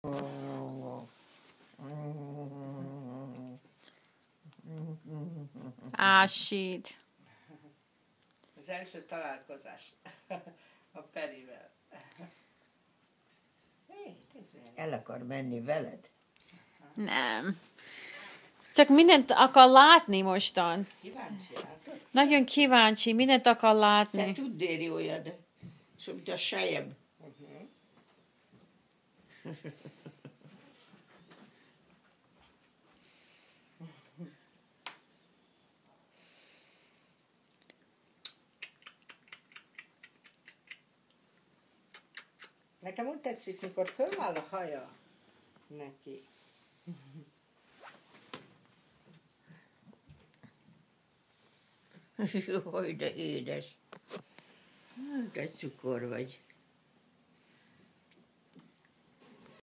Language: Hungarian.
Ásít. Az első találkozás a Perivel. El akar menni veled? Nem. Csak mindent akar látni mostan. Kíváncsi, látod? Nagyon kíváncsi, mindent akar látni. Te tudnéli olyan, mint a sejem. Nekem úgy tetszik, mikor föláll a haja neki. Jaj, de édes. De cukor vagy.